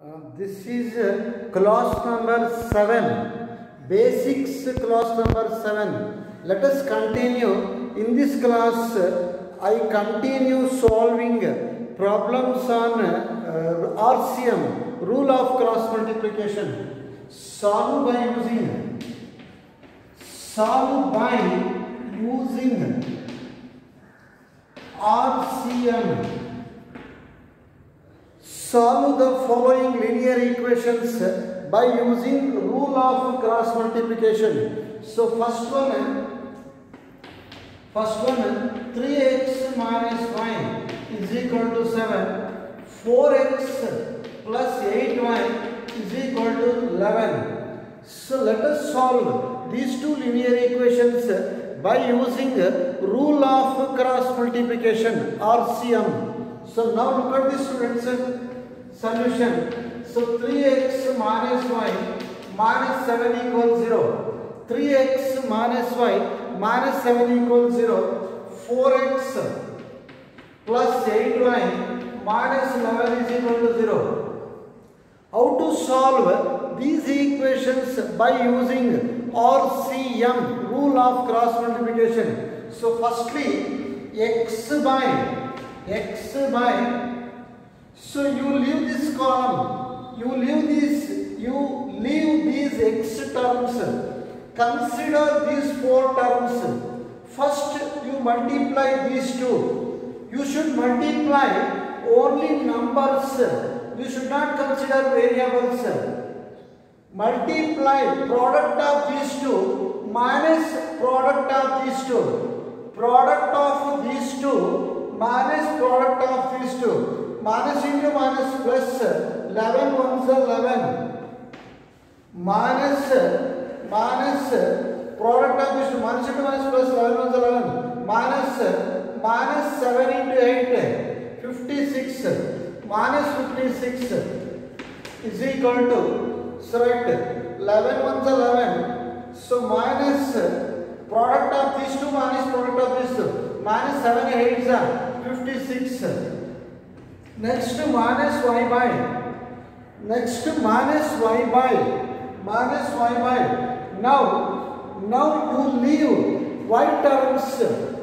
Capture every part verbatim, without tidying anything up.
Uh, this is uh, class number seven, basics class number seven. Let us continue. In this class, uh, I continue solving problems on uh, R C M, rule of cross multiplication. Solve by using, solve by using R C M. Solve the following linear equations by using rule of cross multiplication. So first one, first one, three x minus y is equal to seven. four x plus eight y is equal to eleven. So let us solve these two linear equations by using rule of cross multiplication, R C M. So now look at this, students. Solution. So three x minus y minus seven equals zero. three x minus y minus seven equals zero. four x plus eight y minus eleven is equal to zero. How to solve these equations by using R C M, rule of cross multiplication? So firstly, x by x by so you leave this column, you leave this, you leave these x terms, consider these four terms. First you multiply these two. You should multiply only numbers, you should not consider variables. Multiply product of these two minus product of these two. Product of these two minus product of these two. Minus into minus plus, eleven ones are eleven. Minus, minus, product of this two, minus into minus plus, eleven ones are eleven. Minus, minus seven into eight, fifty-six. Minus fifty-six is equal to, select, eleven ones are eleven. So minus, product of these two minus product of these two. Minus seven eights are fifty-six. Next minus y by, next minus y by, minus y by. Now, now you leave y terms.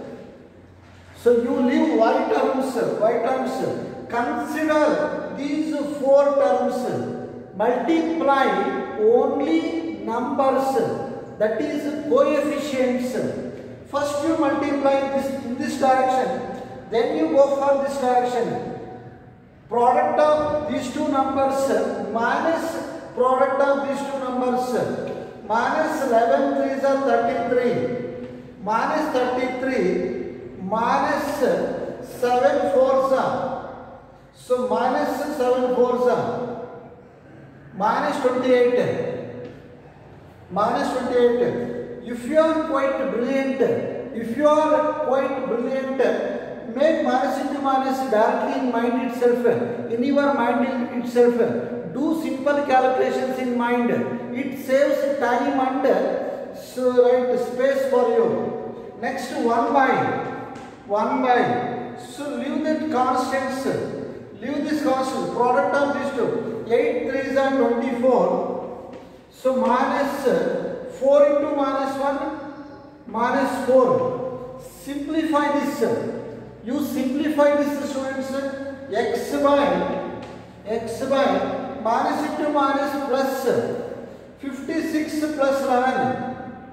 So you leave y terms, y terms. Consider these four terms. Multiply only numbers, that is coefficients. First you multiply this in this direction, then you go for this direction. Product of these two numbers minus product of these two numbers. Minus eleven threes are thirty-three. Minus thirty-three minus seven fours are. So minus seven fours are. Minus twenty-eight. Minus twenty-eight. If you are quite brilliant, if you are quite brilliant, make minus into minus directly in mind itself, in your mind itself. Do simple calculations in mind. It saves time and so right space for you. Next one by, one by. So leave that constants. Leave this constant. Product of these two. eight threes are twenty-four. So minus four into minus one, minus four. Simplify this. You simplify this, students. X by x by minus into minus plus fifty-six plus eleven,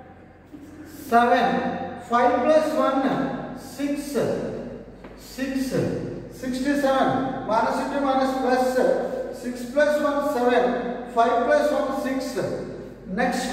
seven, five plus one, six, six, sixty-seven. Minus into minus plus six plus one, seven, five plus one, six. Next,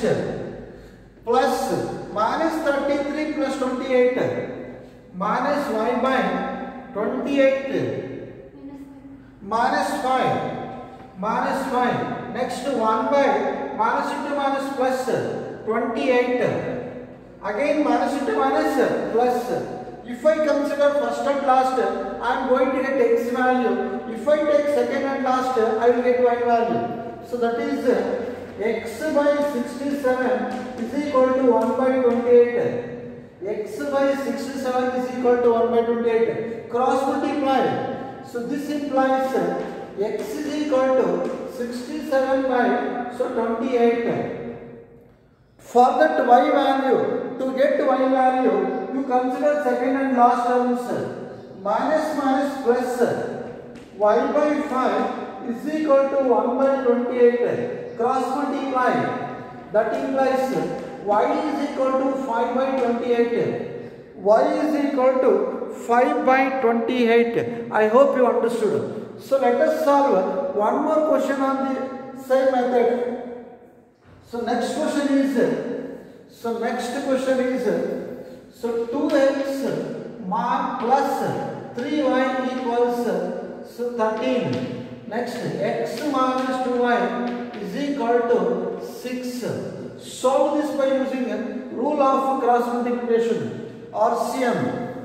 plus minus thirty-three plus twenty-eight. Minus y by twenty-eight, minus five, minus five. Next one by minus into minus plus twenty-eight. Again minus into minus plus. If I consider first and last, I am going to get x value. If I take second and last, I will get y value. So that is x by sixty-seven is equal to one by twenty-eight. X by sixty-seven is equal to one by twenty-eight. Cross multiply. So this implies x is equal to sixty-seven by so twenty-eight. For that y value, to get y value, you consider second and last terms. Minus minus plus y by five is equal to one by twenty-eight. Cross multiply. That implies y is equal to five by twenty-eight. Y is equal to five by twenty-eight. I hope you understood. So let us solve one more question on the same method. So next question is, so next question is, so two x mod plus three y equals so thirteen. Next, x minus two y is equal to six. Solve this by using rule of cross multiplication, R C M.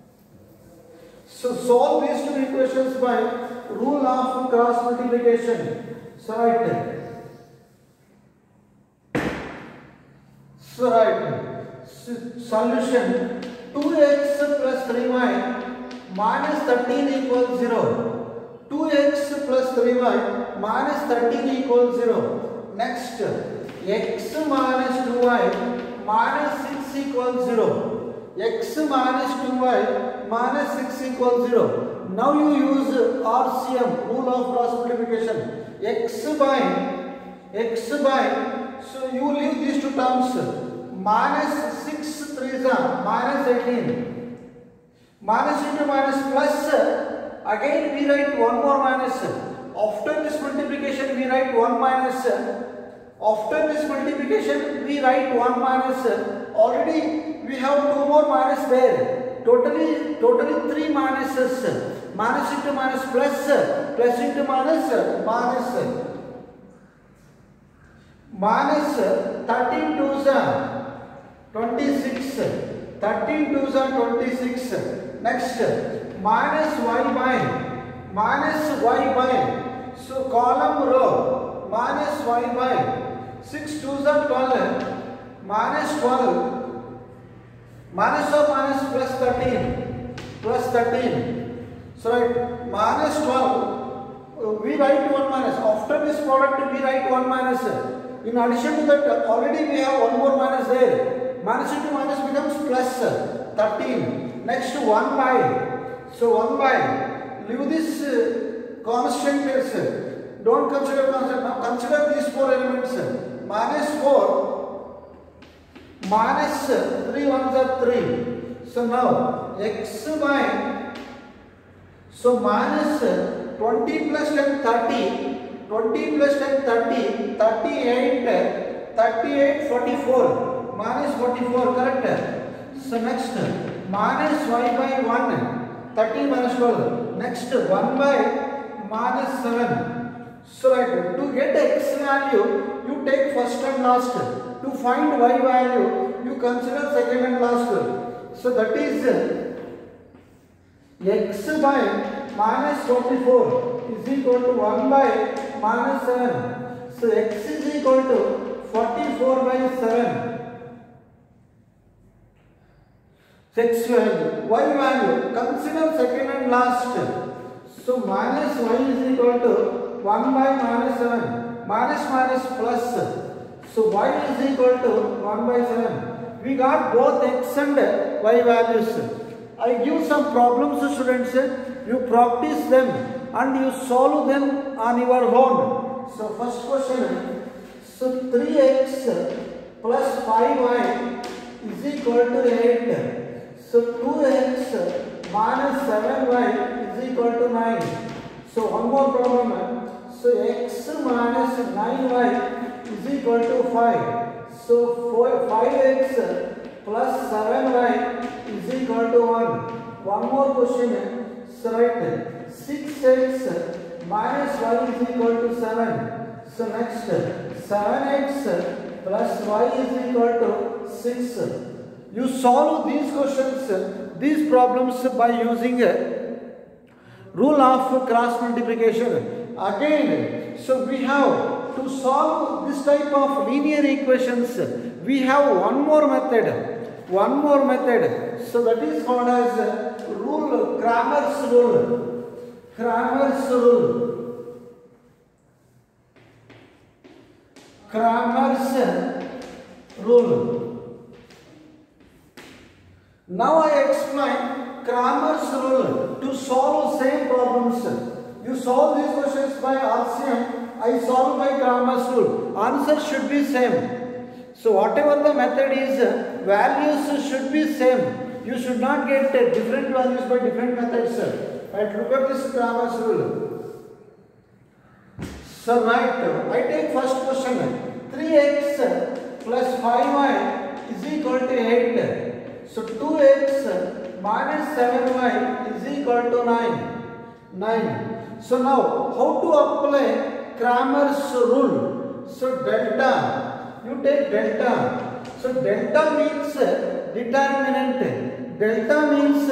So solve these two equations by rule of cross multiplication. So right. So right. Solution two x plus three y minus thirteen equals zero. two x plus three y minus thirteen equals zero. Next, x minus two y minus six equals zero. X minus two y minus six equals zero. Now you use R C M, rule of cross multiplication. X by, x by, so you leave these two terms. Minus six threes are minus eighteen. Minus into minus plus, again we write one more minus. After this multiplication we write one minus. After this multiplication we write one minus. Already we have two more minus there. Totally, totally three minuses. Minus into minus plus, plus into minus, minus. Minus thirteen twos are twenty-six. thirteen twos are twenty-six. Next, minus y by, minus y by. So column row, minus y by. six twos are twelve. Minus twelve. Minus of minus plus thirteen. Plus thirteen. So right, minus twelve. We write one minus. After this product we write one minus. In addition to that, already we have one more minus there. Minus into minus becomes plus thirteen. Next, one by. So one by. Leave this uh, constant here. Don't consider constant. Now consider these four elements. Minus four. Minus three ones are three. So now x by. So minus twenty plus ten, thirty. twenty plus ten, thirty, thirty-eight, thirty-eight, forty-four, minus forty-four, correct? So next, minus y by one, thirteen minus twelve, next one by minus seven. So right, to get x value, you take first and last. To find y value, you consider second and last. So that is x by minus forty-four is equal to one by minus seven. So x is equal to forty-four by seven. X value, y value, consider second and last. So minus y is equal to one by minus seven. Minus minus plus. So y is equal to one by seven. We got both x and y values. I give some problems, students. You practice them and you solve them on your own. So first question, so three x plus five y is equal to eight. So two x minus seven y is equal to nine. So one more problem. So x minus nine y is equal to five. So five x plus seven y is equal to one. One more question. So write six x minus y is equal to seven. So next, seven x plus y is equal to six. You solve these questions, these problems by using a rule of cross multiplication. Again, so we have to solve this type of linear equations. We have one more method. One more method. So that is called as rule, Cramer's rule. Cramer's rule. Cramer's rule. Now I explain Cramer's rule to solve same problems. You solve these questions by R C M, I solve by Cramer's rule. Answer should be same. So whatever the method is, values should be same. You should not get different values by different methods. Right? Look at this Cramer's rule. So right, I take first question. three x plus five y is equal to eight. So two x minus seven y is equal to nine. nine. So now, how to apply Cramer's rule? So delta, you take delta. So delta means determinant. Delta means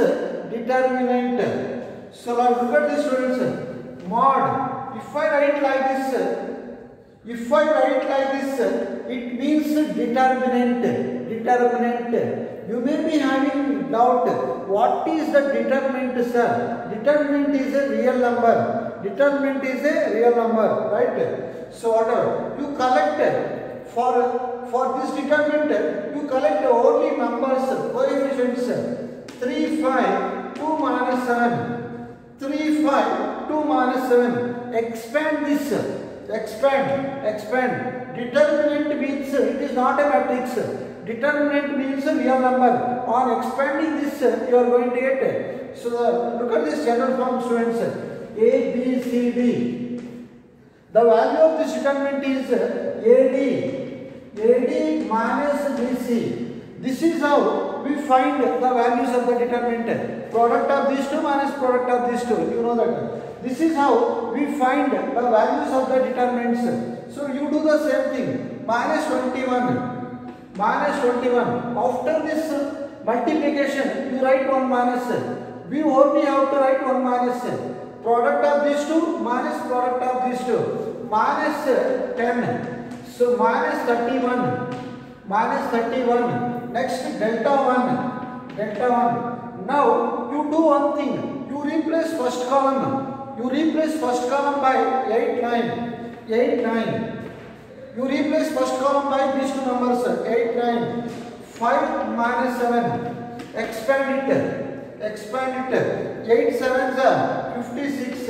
determinant. So now look at this, students. Mod. If I write like this, if I write like this, it means determinant. Determinant. You may be having doubt. What is the determinant, sir? Determinant is a real number. Determinant is a real number, right? So whatever you collect for for this determinant, you collect only numbers, coefficients. three, five, two minus seven. three, five, two minus seven. Expand this. Expand. Expand. Determinant means it is not a matrix. Determinant means a real number. On expanding this, you are going to get it. So the, look at this general form, students. A, B, C, D. The value of this determinant is A D. A D minus B C. This is how we find the values of the determinant. Product of these two minus product of these two. You know that. This is how we find the values of the determinants. So you do the same thing. Minus twenty-one. Minus twenty-one. After this multiplication, you write one minus. We only have to write one minus. Product of these two minus product of these two. Minus ten. So minus thirty-one. Minus thirty-one. Next delta one. Delta one. Now you do one thing. You replace first column. You replace first column by eight, nine. eight, nine. You replace first column by these two numbers, eight, nine. five minus seven. Expand it. Expand it. eight sevens are fifty-six.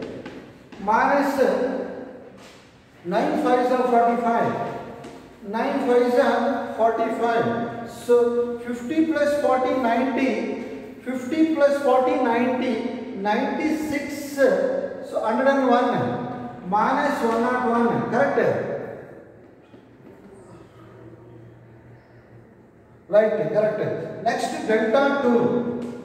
Minus nine fives are forty-five. nine fives are forty-five. So fifty plus forty, ninety. fifty plus forty, ninety. ninety-six. So one hundred one. Minus one hundred one. Correct? Right, correct. Next, delta two.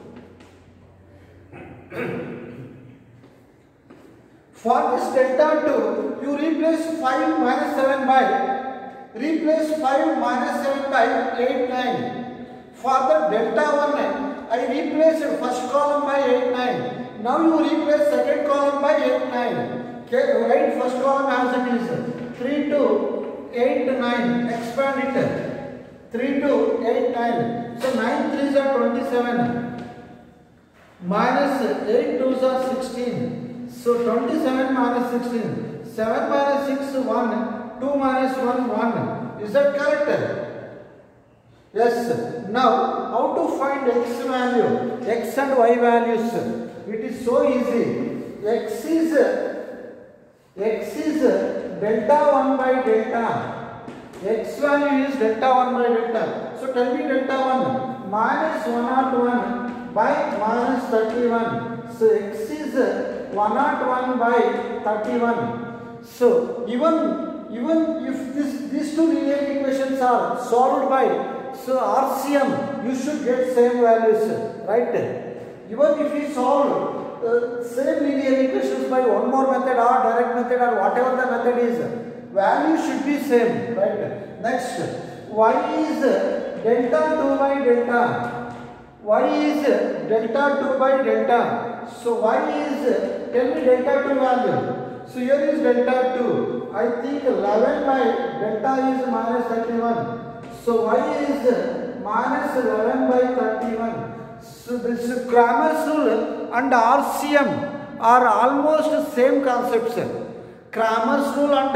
For this delta two, you replace five minus seven by, replace five minus seven by eight, nine. For the delta one, I replace first column by eight, nine. Now you replace second column by eight, nine. Okay, right, first column as it is. three, two, eight, nine. Expand it. three, two, eight, nine. So nine threes are twenty-seven. Minus eight twos are sixteen. So twenty-seven minus sixteen. seven minus six, one. two minus one, one. Is that correct? Yes. Now, how to find x value? X and y values. It is so easy. X is, X is delta one by delta. X value is delta one by delta. So tell me delta one. Minus one hundred one by minus thirty-one. So x is one hundred one by thirty-one. So even, even if this, these two linear equations are solved by, so R C M, you should get same values. Right? Even if we solve uh, same linear equations by one more method or direct method or whatever the method is, value should be same, right? Next, y is delta two by delta. Y is delta two by delta. So y is, tell me delta two value. So here is delta two. I think eleven by delta is minus thirty-one. So y is minus eleven by thirty-one. So this Cramer's rule and R C M are almost same concepts. Cramer's rule and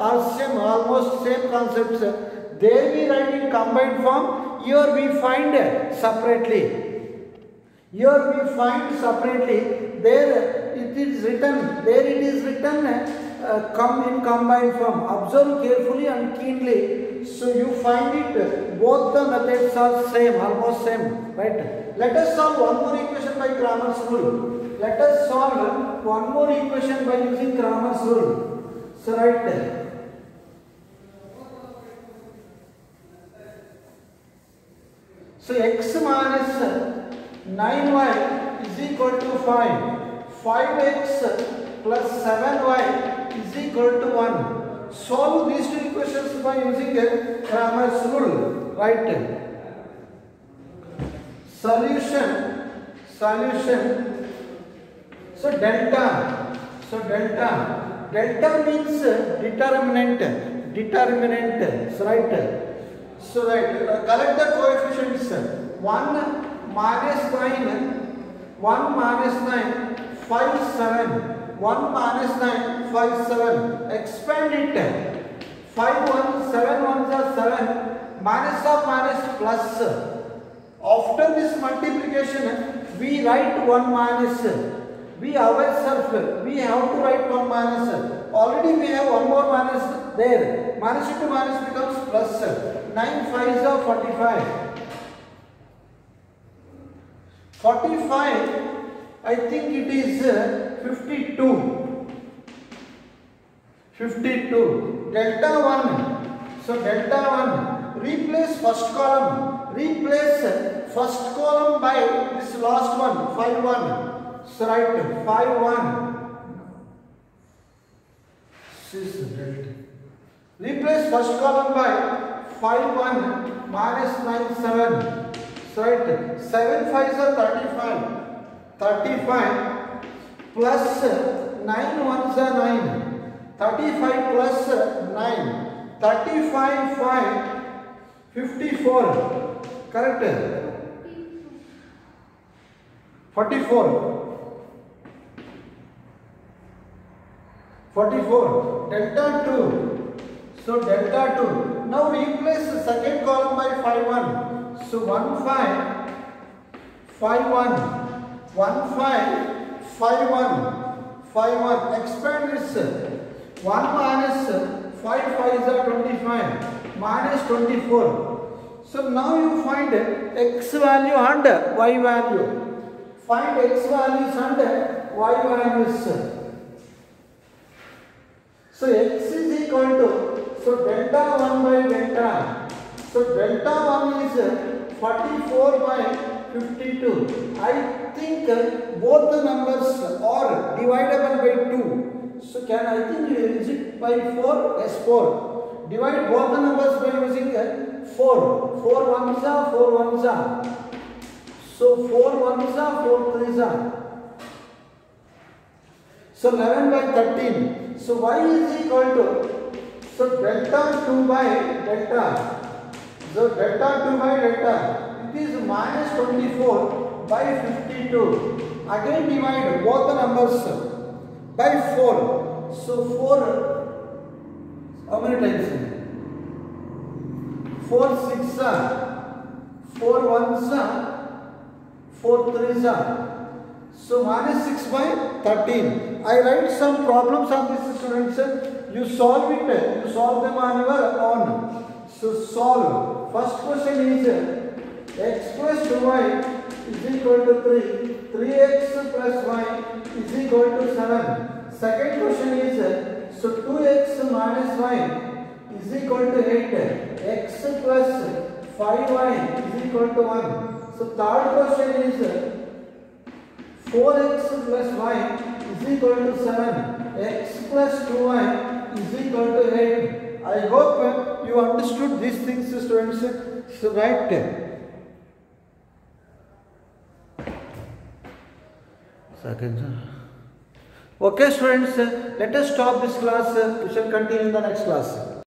are same, almost same concepts. There we write in combined form, here we find separately. Here we find separately, there it is written, there it is written uh, come in combined form. Observe carefully and keenly. So you find it, both the methods are same, almost same, right? Let us solve one more equation by Cramer's rule. Let us solve one more equation by using Cramer's rule. So write there. So x minus nine y is equal to five. five x plus seven y is equal to one. Solve these two equations by using a Cramer's rule. Right. Solution. Solution. So delta. So delta. Delta means determinant. Determinant. So right. So right. Uh, collect the coefficients. one minus nine. one minus nine. five, seven. one minus nine, five, seven. Expand it. five, one, seven, ones are seven. Minus of minus plus. After this multiplication, we write one minus. We ourselves, we have to write one minus. Already we have one more minus there. Minus into minus becomes plus. nine fives are forty-five. forty-five, I think it is fifty-two. fifty-two. Delta one. So delta one. Replace first column. Replace first column by this last one. five, one. So write five, one. This is delta. Replace first column by five, one minus nine, seven. So write seven fives are thirty-five. thirty-five plus nine ones are nine. thirty-five plus nine. thirty-five, five, fifty-four. Correct? forty-four. forty-four. Delta two. So delta two. Now replace the second column by five, one. So one, five, five, one. one, five, five, one. five, one. Expand this. one minus five, fives are twenty-five. Minus twenty-four. So now you find x value and y value. Find x values and y values. So x is equal to, so delta one by delta. So delta one is forty-four by fifty-two. I think both the numbers are divisible by two. So can I think is it by four? Yes, four. Divide both the numbers by using four. four ones are, four ones are. So four ones are, four threes are. So eleven by thirteen. So y is equal to, so delta two by delta. So delta two by delta. It is minus twenty-four by fifty-two. Again divide both the numbers by four. So four, how many times? four six are, four ones are, four threes are. So minus six by thirteen. I write some problems on this, students. You solve it. You solve them on your own. So solve. First question is x plus two y is equal to three. three x plus y is equal to seven. Second question is, so two x minus y is equal to eight. X plus five y is equal to one. So third question is, four x plus y is equal to seven. X plus two y is equal to eight. I hope you understood these things, students. So write. Second. Okay, students, let us stop this class. We shall continue in the next class.